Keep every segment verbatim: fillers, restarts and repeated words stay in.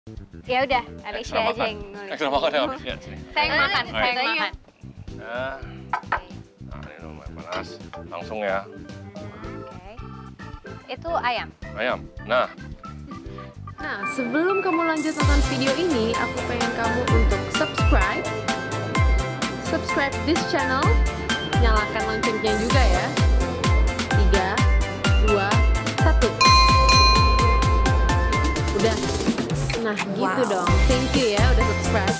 Ya udah, Alicia Ekstra aja makan. yang nulis. Ekstra makan ya, Alicia sini. Saya yang makan, Ayo. saya yang makan. Nah, nah ini lumayan panas. Langsung ya, Oke. Itu ayam. ayam. Nah, Nah, sebelum kamu lanjut nonton video ini, aku pengen kamu untuk subscribe, subscribe this channel, nyalakan loncengnya juga ya. Tiga, dua, satu. Udah. Nah, gitu dong. Thank you ya udah subscribe.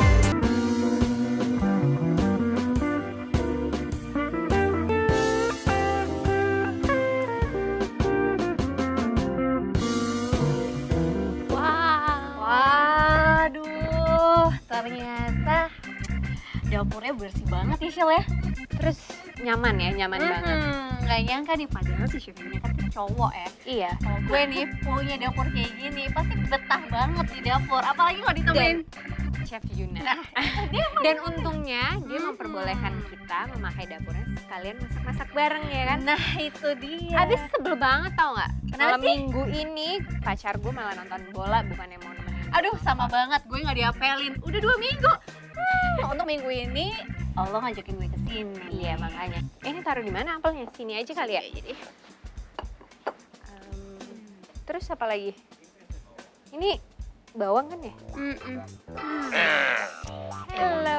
Waduh, ternyata dapurnya bersih banget ya, Shil ya. Terus nyaman ya, nyaman banget. Hmm, nggak nyangka nih, padahal si chef ini kan cowok ya. Iya. Kalau gue nih punya dapur kayak gini, pasti betah banget di dapur. Apalagi kalau ditemenin Chef Yuna. Nah, dia Dan untungnya dia Hmm. memperbolehkan kita memakai dapurnya sekalian masak-masak bareng ya kan. Nah itu dia. Habis sebel banget tau nggak? Kenapa Malam sih? minggu ini pacar gue malah nonton bola bukannya mau nemenin. Aduh sama banget, gue nggak diapelin. Udah dua minggu. Hmm, untuk minggu ini Allah ngajakin gue ke sini. Iya makanya. Eh, ini taruh di mana apelnya? Sini aja kali ya. Jadi Em, terus apa lagi? Ini bawang kan ya? Halo.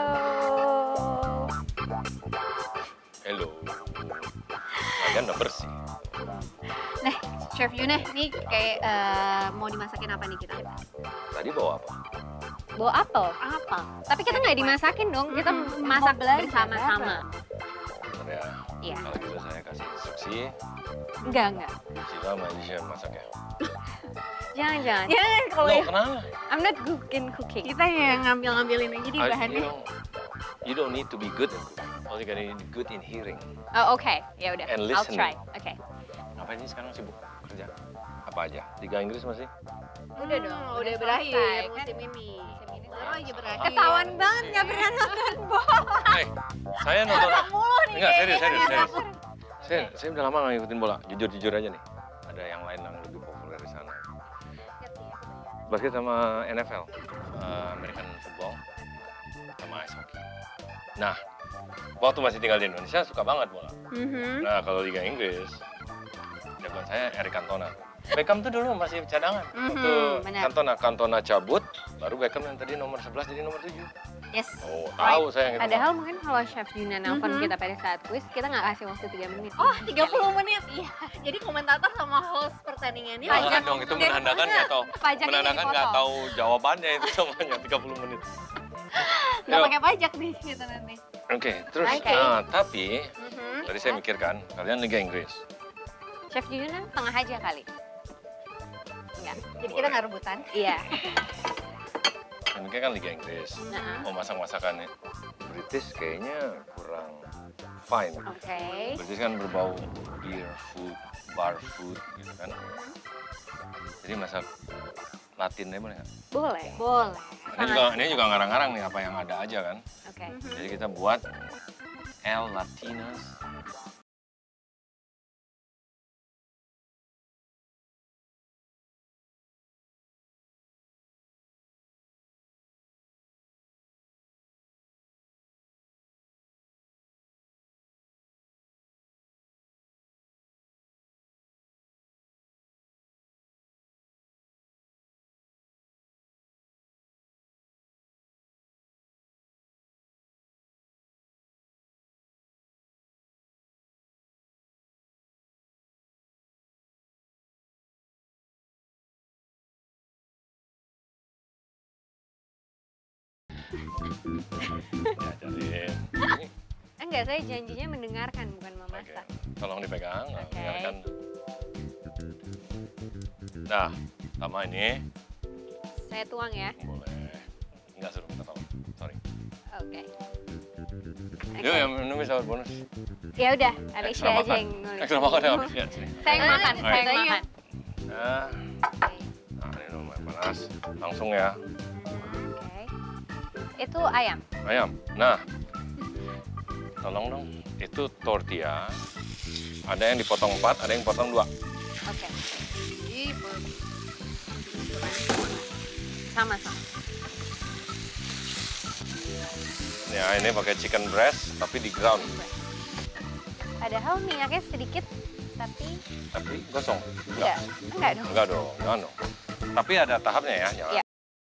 hello. Kalian udah bersih. Nah, Chef Yuna, nih kayak eh, mau dimasakin apa nih kita? Tadi bawa apa? Bawa apel. Apa? Tapi kita nggak dimasakin dong. Kita Mm-mm. masak Mau belajar bersama-sama. Bentar ya. Iya. Kalau gitu saya kasih instruksi. Enggak enggak. Sila sama Alicia masak ya. Jangan jangan. Ya kalau Loh, ya, kenapa? I'm not good in cooking. kita yang ngambil-ngambilin aja di I- bahannya. you, don't, you don't need to be good in cooking. All you gotta need good in hearing. Oh oke. Ya udah. And I'll listening. try. Oke. Ngapain sih sekarang sibuk kerja? Apa aja? Liga Inggris masih? Udah dong, Hmm, udah udah selesai, berakhir kan? musim ini. Musim ini Baru aja berakhir. Ketahuan banget nggak pernah nonton bola. Hey, saya nonton. Nonton mulu nih. Enggak, serius, kayaknya. serius, serius. Saya, saya udah lama nggak ngikutin bola. Jujur-jujur aja nih. Ada yang lain yang lebih populer di sana. Basket sama N F L, eh, American Football, sama ice hockey. Nah, waktu masih tinggal di Indonesia suka banget bola. Mhm. Nah, kalau Liga Inggris, jagoan saya Eric Cantona. Beckham tuh dulu masih cadangan. Mhm, Waktu benar. Cantona, Cantona cabut, baru Beckham yang tadi nomor sebelas jadi nomor tujuh. Yes. Oh, tahu saya yang itu. Padahal mungkin kalau Chef Yuna nelfon Mhm. kita pada saat quiz, kita nggak kasih waktu tiga menit. Oh, tiga puluh menit. Iya. Jadi komentator sama host pertandingannya Jangan pajak dong, itu dan- menandakan nggak tahu. Pajaknya Menandakan dipotong. nggak tahu jawabannya itu semuanya tiga puluh menit. nggak Yuk. pakai pajak nih kita nanti. Oke, terus Oke. nah, tapi Mhm. tadi saya mikirkan kalian Liga Inggris. Chef Yuna tengah aja kali. Enggak. Jadi kita nggak rebutan. Iya. Ini kan Liga Inggris. Nah, Mau masak-masakannya British kayaknya kurang fine. oke. British kan berbau beer food, bar food gitu kan. Jadi masak Latinnya boleh nggak? Boleh. Boleh. Ini juga, ini juga ngarang-ngarang nih apa yang ada aja kan. Oke. Jadi kita buat El Latinas. Diajarin. Ini, Enggak, saya janjinya mendengarkan bukan Oke, memasak. tolong dipegang, Oke. biarkan. Nah, sama ini Saya tuang ya. boleh. Enggak suruh minta tolong, sorry. Oke. Yuk, yang menunggu sahabat bonus. Ya udah, Ekstra Alicia aja makan. yang nulis. Ekstra makan ya, Alicia. Sini. Saya yang makan, Oke. saya yang Ayo. makan. Nah, nah ini lumayan panas. Langsung ya, Oke. Itu ayam. ayam. Nah, tolong dong, itu tortilla. Ada yang dipotong empat, ada yang potong dua. Oke. Jadi, Sama-sama. Ya ini pakai chicken breast tapi di ground, Padahal minyaknya sedikit, tapi tapi gosong. enggak, enggak dong. Enggak dong, enggak dong. Tapi ada tahapnya ya, nyala. Iya.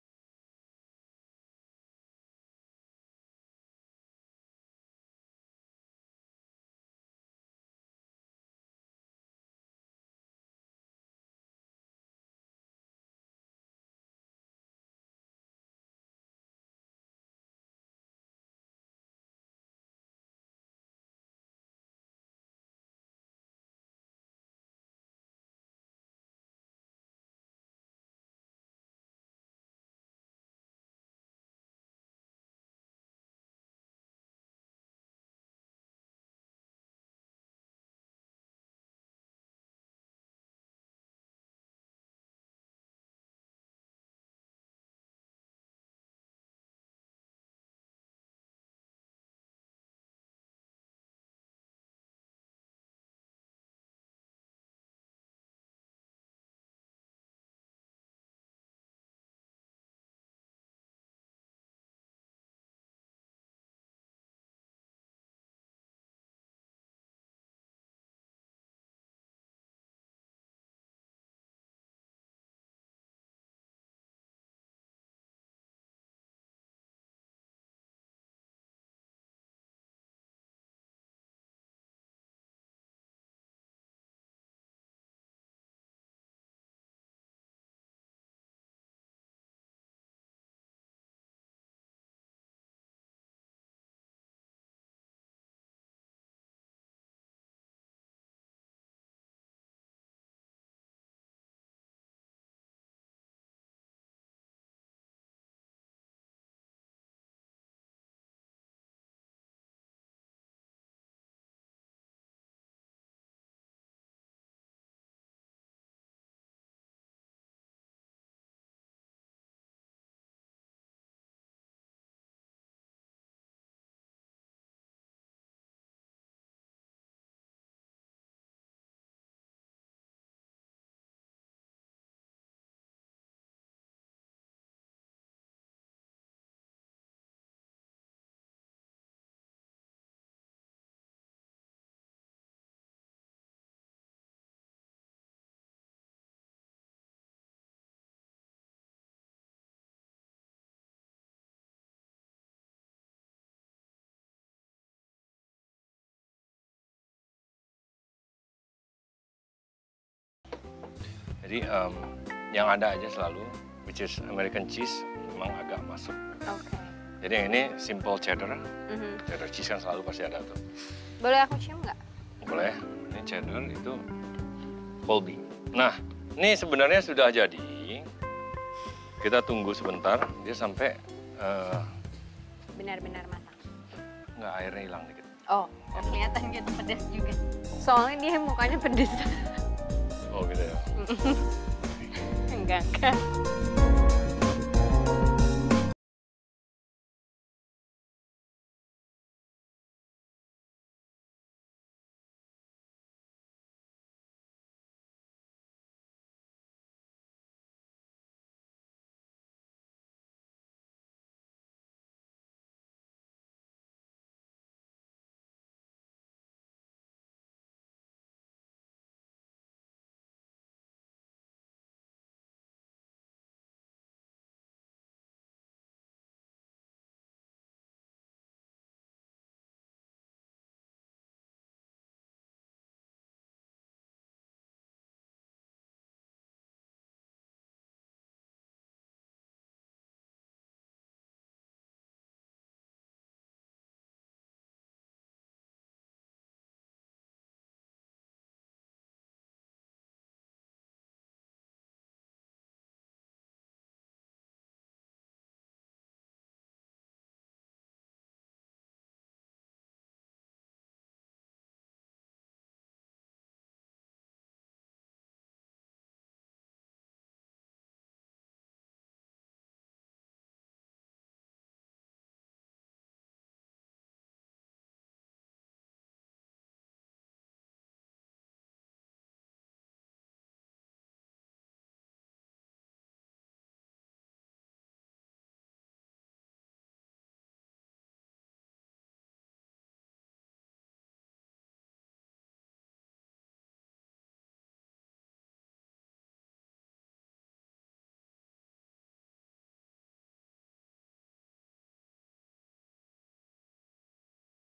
Jadi um, yang ada aja selalu, which is American cheese, memang agak masuk. Oke. Jadi yang ini simple cheddar, Mhm. cheddar cheese kan selalu pasti ada tuh. Boleh aku cium nggak? Boleh, ini cheddar itu Colby. Nah, ini sebenarnya sudah jadi. Kita tunggu sebentar, dia sampai uh, Benar-benar matang. nggak airnya hilang dikit. Oh, kelihatan gitu pedas juga. Soalnya dia mukanya pedas. Oh gitu ya. Enggak, enggak.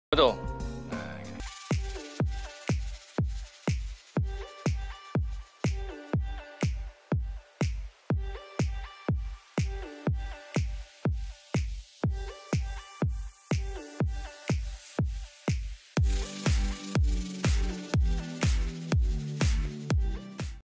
Betul.